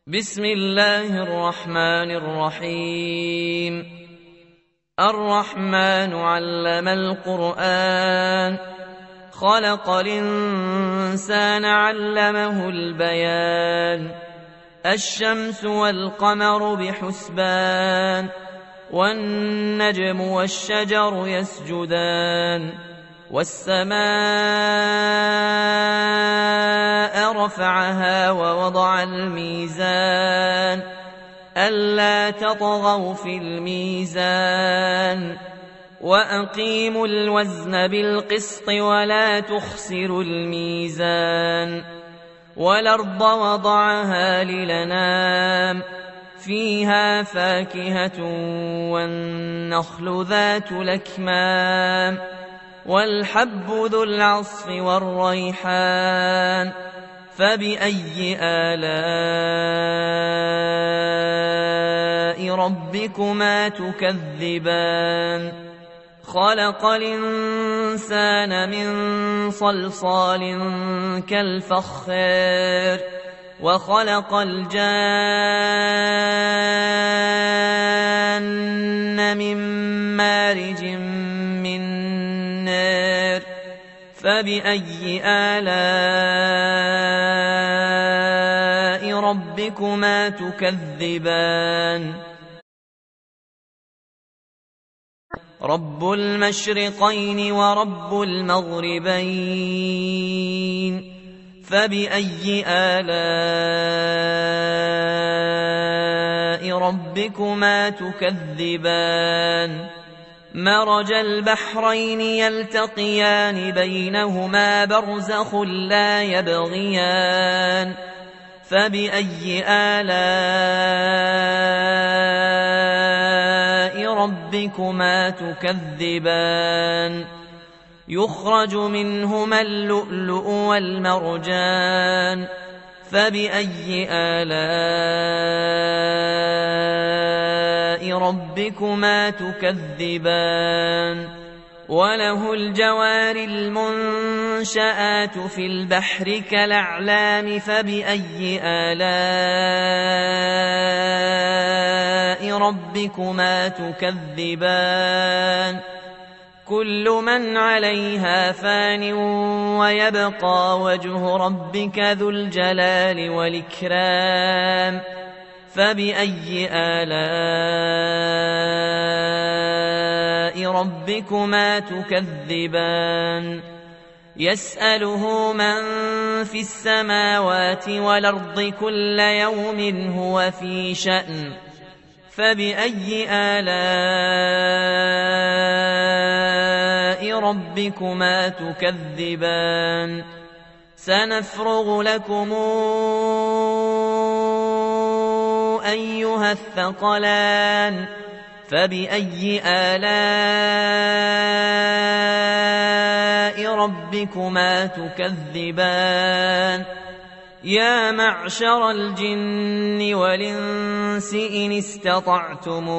بسم الله الرحمن الرحيم. الرحمن علم القرآن، خلق الإنسان علمه البيان. الشمس والقمر بحسبان، والنجم والشجر يسجدان. والسماء رفعها ووضع الميزان، ألا تطغوا في الميزان. وأقيموا الوزن بالقسط ولا تخسروا الميزان. والأرض وضعها للأنام، فيها فاكهة والنخل ذات الأكمام، والحب ذو العصف والريحان. فبأي آلاء ربكما تكذبان؟ خلق الإنسان من صلصال كالفخار، وخلق الجان من مارج من نار. فبأي آلاء ربكما تكذبان؟ رب المشرقين ورب المغربين. فبأي آلاء ربكما تكذبان؟ مرج البحرين يلتقيان، بينهما برزخ لا يبغيان. فبأي آلاء ربكما تكذبان؟ يخرج منهما اللؤلؤ والمرجان. فبأي آلاء ربكما تكذبان؟ وله الجوار المنشآت في البحر كالأعلام. فبأي آلاء ربكما تكذبان؟ كل من عليها فان، ويبقى وجه ربك ذو الجلال والإكرام. فبأي آلاء ربكما تكذبان؟ يسأله من في السماوات والأرض، كل يوم هو في شأن. فبأي آلاء ربكما تكذبان؟ سنفرغ لكم أيها الثقلان. فبأي آلاء ربكما تكذبان؟ يا معشر الجن والإنس إن استطعتم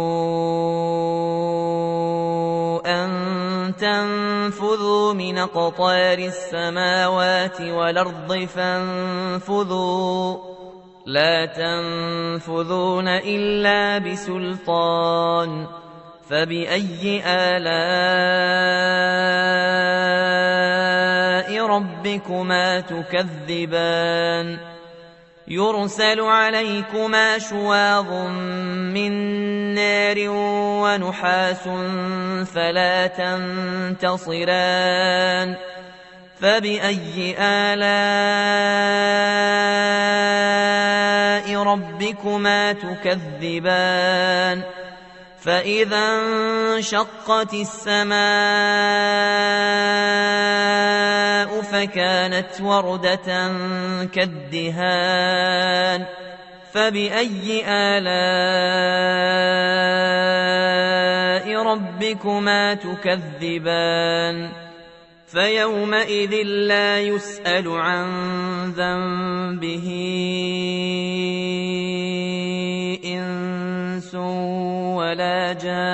أن تنفذوا من أقطار السماوات والأرض فانفذوا، لا تنفذون إلا بسلطان. فبأي آلاء ربكما تكذبان؟ يرسل عليكما شواظ من نار ونحاس فلا تنتصران. فبأي آلاء ربكما تكذبان؟ فإذا انشقت السماء فكانت وردة كالدهان. فبأي آلاء ربكما تكذبان؟ فيومئذ لا يسأل عن ذنبه إنس ولا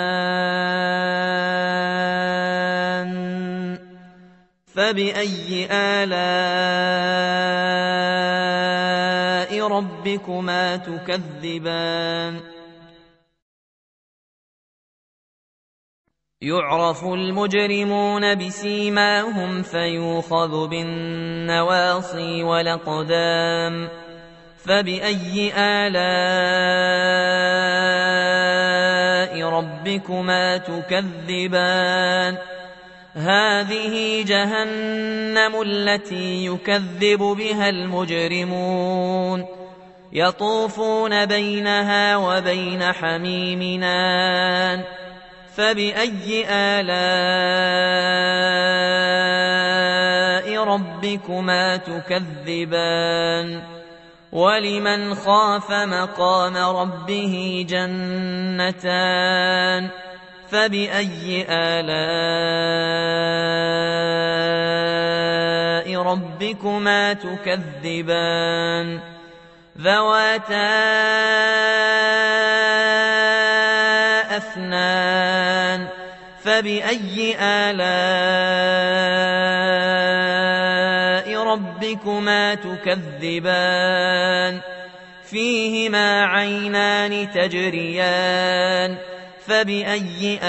جان. فبأي آلاء ربكما تكذبان يعرف المجرمون بسيماهم فيوخذ بالنواصي والأقدام فبأي آلاء ربكما تكذبان هذه جهنم التي يكذب بها المجرمون يطوفون بينها وبين حميم آن فبأي آلاء ربكما تكذبان ولمن خاف مقام ربه جنتان فبأي آلاء ربكما تكذبان ذواتا أفنان فبأي آلاء ربكما تكذبان فيهما عينان تجريان فبأي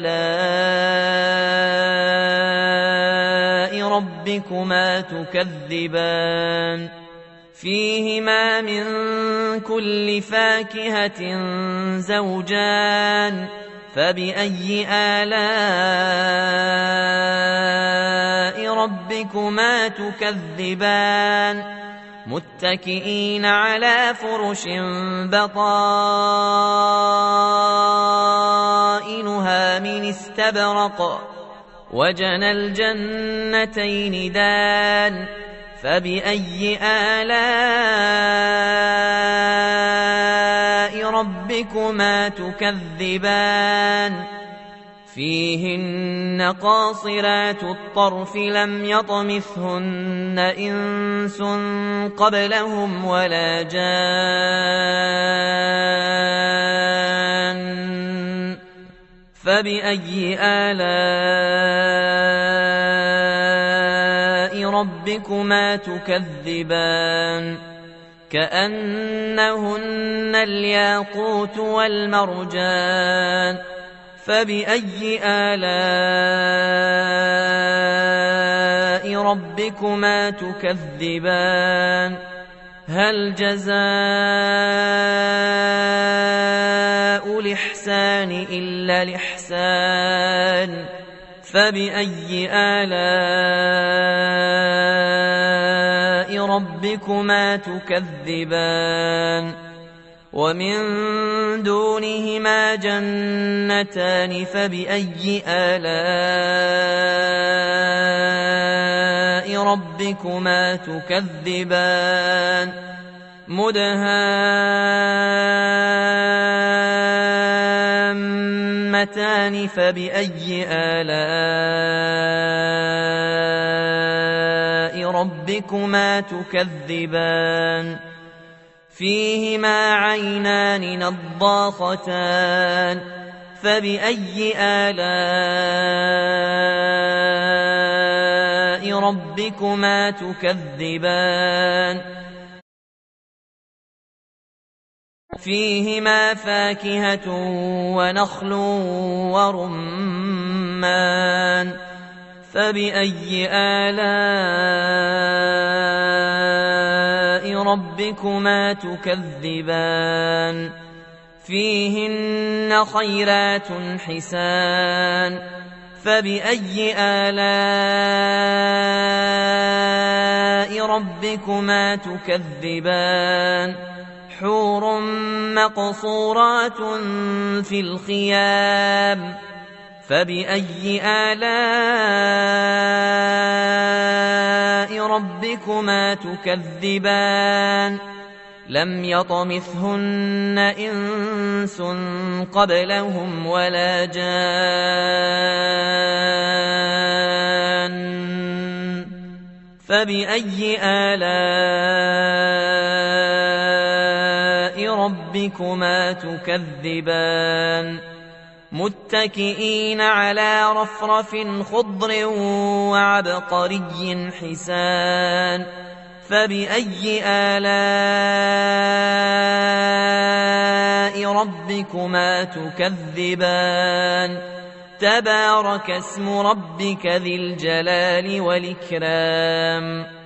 آلاء ربكما تكذبان فيهما من كل فاكهة زوجان فبأي آلاء ربكما تكذبان متكئين على فرش بطائنها من استبرق وجنى الجنتين دان فبأي آلاء ربكما تكذبان فيهن قاصرات الطرف لم يطمثهن إنس قبلهم ولا جان فبأي آلاء ربكما تكذبان كأنهن الياقوت والمرجان فبأي آلاء ربكما تكذبان هل جزاء الإحسان إلا الإحسان فبأي آلاء ربكما تكذبان ومن دونهما جنتان فبأي آلاء ربكما تكذبان مدهامتان فبأي آلاء ربكما تكذبان فيهما عينان نضاختان فبأي آلاء ربكما تكذبان فيهما فاكهة ونخل ورمان فبأي آلاء ربكما تكذبان فيهن خيرات حسان فبأي آلاء ربكما تكذبان حور مقصورات في الخيام فبأي آلاء ربكما تكذبان لم يطمثهن إنس قبلهم ولا جان فبأي آلاء ربكما تكذبان متكئين على رفرف خضر وعبقري حسان فبأي آلاء ربكما تكذبان تبارك اسم ربك ذي الجلال والإكرام